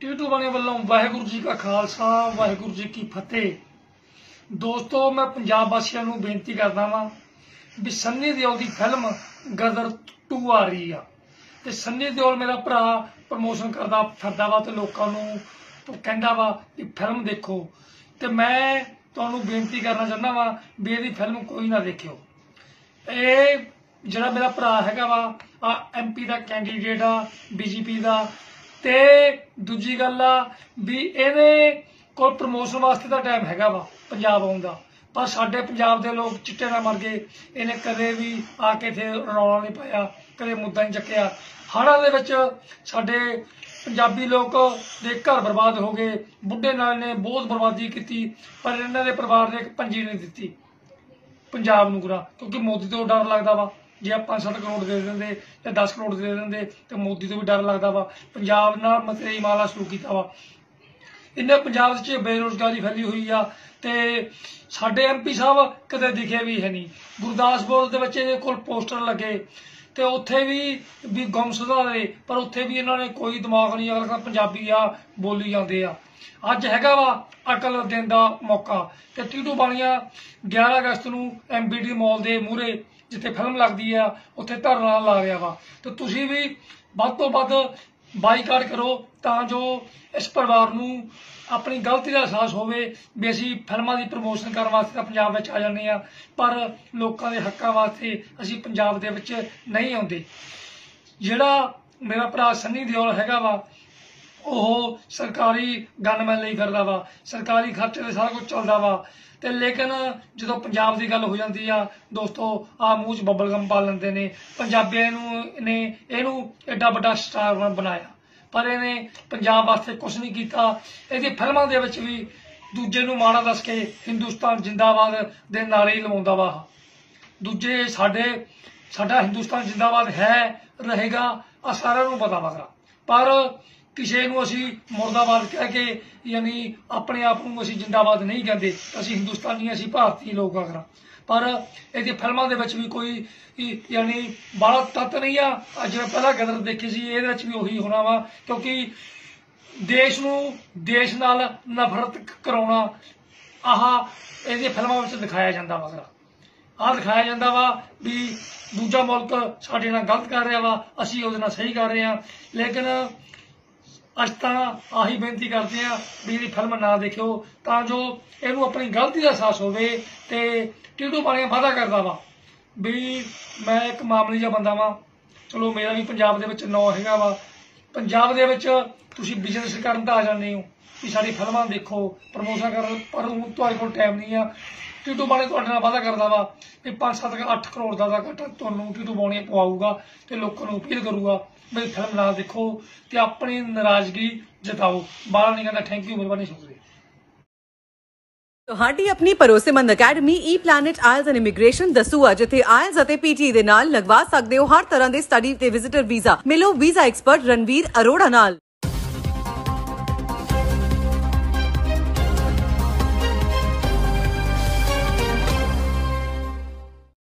टीटू बने वालों वाहिगुरू जी का खालसा वाहिगुरू जी की फतेह। दोस्तों मैं पंजाब वासियों को बेनती करदा वां भी सन्नी देओल की फिल्म गदर 2 आ रही आ ते सन्नी देओल मेरा भरा प्रमोशन करदा फिरदा वा ते लोकां नूं कहंदा वा कि फिल्म देखो ते मैं तुहानूं बेनती करना चाहुंदा वा भी इहदी फिल्म कोई ना देखियो। ਇਹ ਜਿਹੜਾ मेरा भरा हैगा वा MP का कैंडीडेट आ BJP का ते दूजी गल आ भी इहदे कोल प्रमोशन वास्ते दा टाइम हैगा वा पंजाब आउण दा, पर साडे पंजाब दे लोग चिट्टे ना मर गए। इहने कदे भी आके इत्थे रौला नहीं पाया, कदे मुद्दा नहीं चक्किया। हड़ां दे विच साडे पंजाबी लोग दे घर बर्बाद हो गए, बुढ़े नाल ने बहुत बर्बादी की, पर इन्हां दे परिवार ने एक पंजी नहीं दित्ती पंजाब नूं गुरा, क्योंकि मोदी तो डर लगता वा जे 5-7 करोड़ दे देंदे या 10 करोड़ दे देंदे तो मोदी तो भी डर लगता वा। पंजाब नाल मतरेई माला शुरू किया वा। इन्ने पंजाब च बेरोजगारी फैली हुई आ ते साडे MP साहब कदे दिखे भी है नहीं। गुरदासपुर दे विच इहदे कोल पोस्टर लगे ते उत्थे भी गुमशुदा दे, पर उत्थे भी इन्हां ने कोई दिमाग नहीं, अगला पंजाबी आ बोली जांदे आ। अज हैगा वा अकल देण दा मौका ते टीटू बाणिया 11 अगस्त नूं MBD मॉल दे मूहरे जिथे फिल्म लगदी आ उत्थे धरना ला रहा वा। तो तुसीं भी वध तो वध बाईकाट करो तां जो इस परिवार नूं अपनी गलती का एहसास होवे भी असीं फिल्मां दी प्रमोशन करन वास्ते तां पंजाब विच आ जांदे आ, पर लोकां दे हक्कां वास्ते असीं पंजाब दे विच नहीं आउंदे। जिहड़ा मेरा भरा सन्नी देओल हैगा वा ਉਹ सरकारी गनमैन ਲਈ ਫਿਰਦਾ ਵਾ, सरकारी खर्चे ਤੇ सारा कुछ चलता वा ਤੇ लेकिन ਜਦੋਂ पंजाब की गल हो जाती आ दोस्तों आ मूँह च बबल गम पा लेंदे ने। पंजाबियों ने इहनूं एडा वड्डा स्टार बनाया, पर इहने पंजाब वास्ते कुछ नहीं कीता। इहदी फिल्मां दे विच भी दूजे नूं माड़ा दस के हिंदुस्तान जिंदाबाद दे नारे ही लवाउंदा वा। दूजे साडा हिंदुस्तान जिंदाबाद है रहेगा आ सारिआं नूं पता वा, पर किसी नूं असीं मुर्दाबाद कह के यानी अपने आप नूं असीं जिंदाबाद नहीं कहते। असीं हिंदुस्तानी असीं भारतीय लोग आखर, पर इहदी फिल्मां दे विच भी कोई यानी बड़ा तत्त नहीं आ। अज मैं पहला गदर देखी सी, इहदे विच भी उही होना वा, क्योंकि देश नूं देश नाल नफरत कराउणा आह इहदी फिल्मां विच दिखाया जांदा वा। आ दिखाया जाता वा भी दूजा मुल्क साडे नाल गलत कर रहा वा, असीं उहदे नाल सही कर रहे हैं। लेकिन अज तां आही बेनती करते हैं भी इहदी फिल्म ना देखियो तां जो इहनूं अपनी गलती का एहसास होवे। ते टीटू बाणिया वादा करदा वा भी मैं एक मामूली जिहा बंदा वां, चलो मेरा भी पंजाब दे विच नौ हैगा वा। पंजाब दे विच तुसीं बिजनेस करन तां आ जांदे हो कि साडी फिल्मां देखो प्रमोशन करो, पर हुण तुहाडे कोल टाइम नहीं आ। टीटू बाणिया तुहाडे नाल वादा करदा वा भी 5-7-8 करोड़ दा घाटा तुहानूं टीटू बाणिया पवाऊगा ते लोकां नूं अपील करूगा भी फिल्म ना देखो ते अपनी नाराजगी जताओ। बाला नहीं कहता। थैंक यू, मेहरबानी, शुक्रिया। ਤੁਹਾਡੀ ਆਪਣੀ ਭਰੋਸੇਮੰਦ academy E-Planet IELTS and immigration Dasuya, ਜਿੱਥੇ ਆਇਲਸ ਅਤੇ PTE ਦੇ ਨਾਲ ਲਗਵਾ ਸਕਦੇ ਹੋ ਹਰ ਤਰ੍ਹਾਂ ਦੇ ਸਟੱਡੀ ਤੇ ਵਿਜ਼ਿਟਰ ਵੀਜ਼ਾ। ਮਿਲੋ ਵੀਜ਼ਾ ਐਕਸਪਰਟ ਰਣਵੀਰ ਅਰੋੜਾ ਨਾਲ।